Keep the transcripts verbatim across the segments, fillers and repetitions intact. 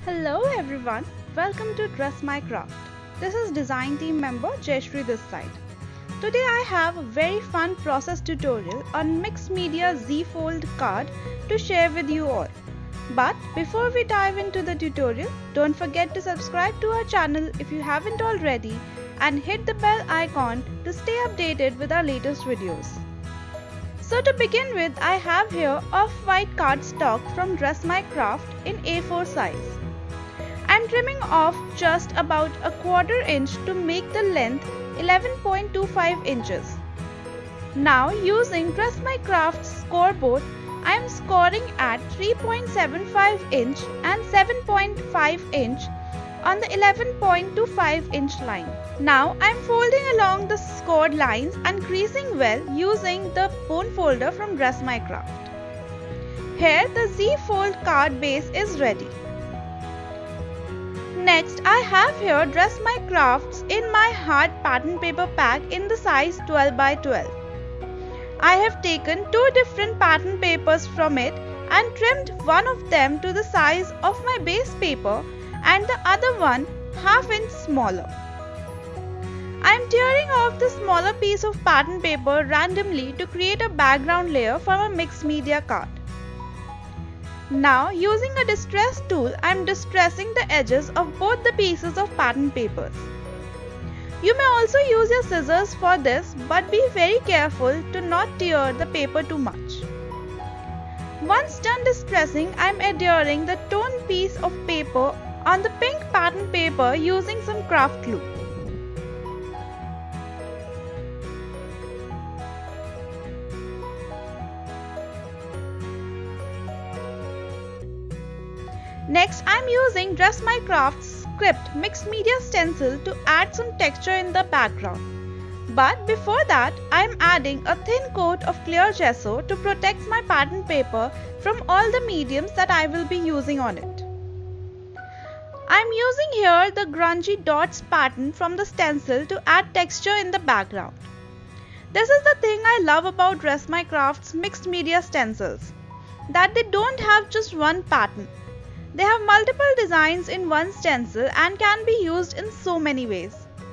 Hello everyone, welcome to Dress My Craft. This is design team member Jayashree this side. Today I have a very fun process tutorial on mixed media Z Fold card to share with you all. But before we dive into the tutorial, don't forget to subscribe to our channel if you haven't already and hit the bell icon to stay updated with our latest videos. So to begin with, I have here off-white cardstock from Dress My Craft in A four size. I am trimming off just about a quarter inch to make the length eleven point two five inches. Now using Dress My Craft's scoreboard, I am scoring at three point seven five inch and seven point five inch on the eleven point two five inch line. Now I am folding along the scored lines and creasing well using the bone folder from Dress My Craft. Here the Z Fold card base is ready. Next, I have here Dress My Crafts in my hard pattern paper pack in the size twelve by twelve. I have taken two different pattern papers from it and trimmed one of them to the size of my base paper and the other one half inch smaller. I am tearing off the smaller piece of pattern paper randomly to create a background layer for a mixed media card. Now using a distress tool, I am distressing the edges of both the pieces of pattern papers. You may also use your scissors for this, but be very careful to not tear the paper too much. Once done distressing, I am adhering the torn piece of paper on the pink pattern paper using some craft glue. Next, I am using Dress My Craft's Script Mixed Media Stencil to add some texture in the background. But before that, I am adding a thin coat of clear gesso to protect my pattern paper from all the mediums that I will be using on it. I am using here the grungy dots pattern from the stencil to add texture in the background. This is the thing I love about Dress My Craft's mixed media stencils, that they don't have just one pattern. They have multiple designs in one stencil and can be used in so many ways.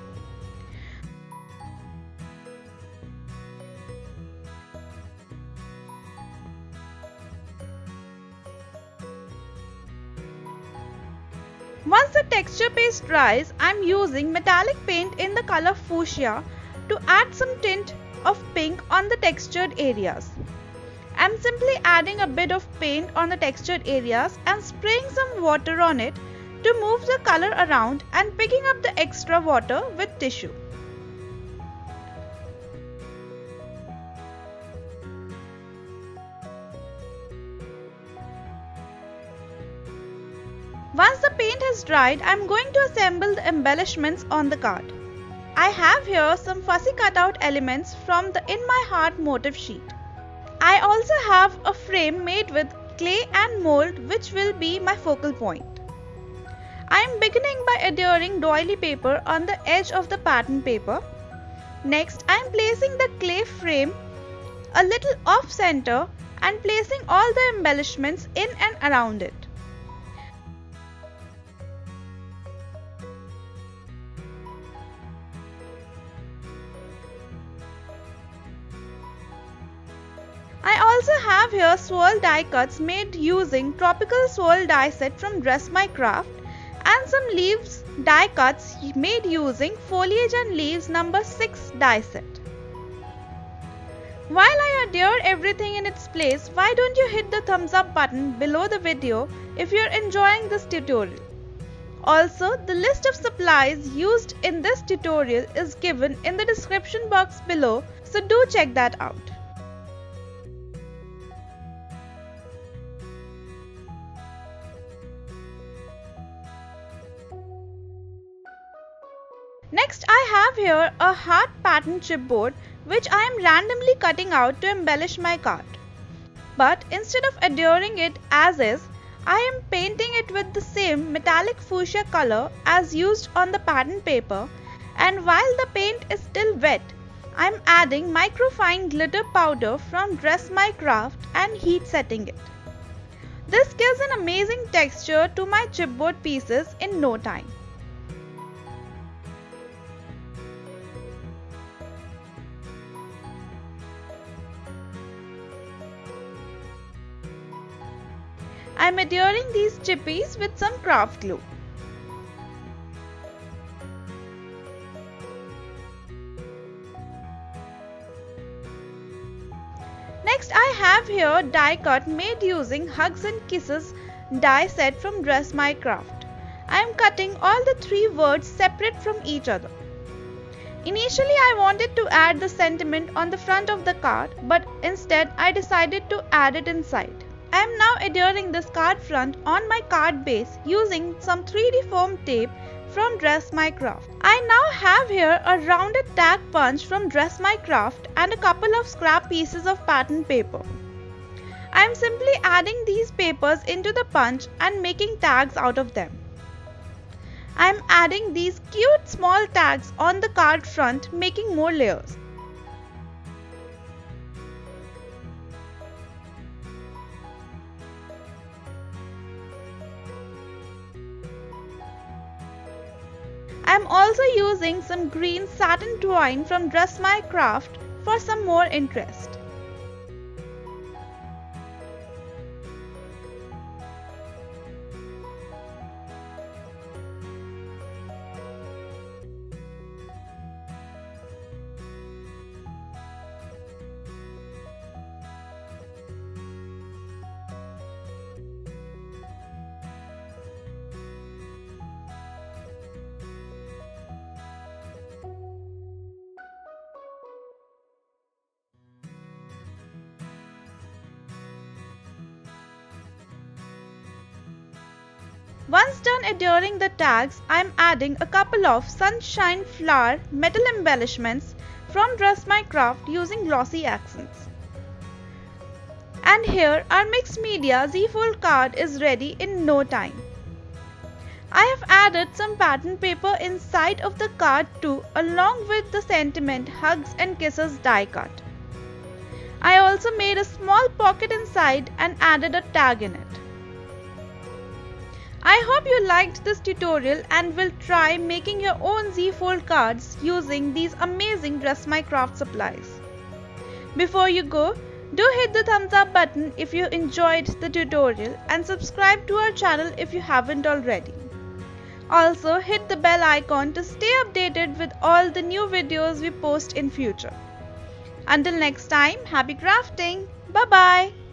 Once the texture paste dries, I am using metallic paint in the color fuchsia to add some tint of pink on the textured areas. I am simply adding a bit of paint on the textured areas and spraying some water on it to move the color around and picking up the extra water with tissue. Once the paint has dried, I am going to assemble the embellishments on the card. I have here some fussy cutout elements from the In My Heart motif sheet. I also have a frame made with clay and mold which will be my focal point. I am beginning by adhering doily paper on the edge of the pattern paper. Next, I am placing the clay frame a little off center and placing all the embellishments in and around it. I also have here swirl die cuts made using Tropical Swirl die set from Dress My Craft and some leaves die cuts made using Foliage and Leaves number six die set. While I adhere everything in its place, why don't you hit the thumbs up button below the video if you are enjoying this tutorial. Also, the list of supplies used in this tutorial is given in the description box below, so do check that out. Next, I have here a heart pattern chipboard which I am randomly cutting out to embellish my card. But instead of adhering it as is, I am painting it with the same metallic fuchsia color as used on the pattern paper, and while the paint is still wet, I am adding microfine glitter powder from Dress My Craft and heat setting it. This gives an amazing texture to my chipboard pieces in no time. I am adhering these chippies with some craft glue. Next, I have here die cut made using Hugs and Kisses die set from Dress My Craft. I am cutting all the three words separate from each other. Initially, I wanted to add the sentiment on the front of the card, but instead I decided to add it inside. I am now adhering this card front on my card base using some three D foam tape from Dress My Craft. I now have here a rounded tag punch from Dress My Craft and a couple of scrap pieces of pattern paper. I am simply adding these papers into the punch and making tags out of them. I am adding these cute small tags on the card front, making more layers. I am also using some green satin twine from Dress My Craft for some more interest. Once done adhering the tags, I am adding a couple of sunshine flower metal embellishments from Dress My Craft using glossy accents. And here our mixed media Z-fold card is ready in no time. I have added some pattern paper inside of the card too, along with the sentiment Hugs and Kisses die cut. I also made a small pocket inside and added a tag in it. I hope you liked this tutorial and will try making your own Z-fold cards using these amazing Dress My Craft supplies. Before you go, do hit the thumbs up button if you enjoyed the tutorial and subscribe to our channel if you haven't already. Also hit the bell icon to stay updated with all the new videos we post in future. Until next time, happy crafting! Bye bye!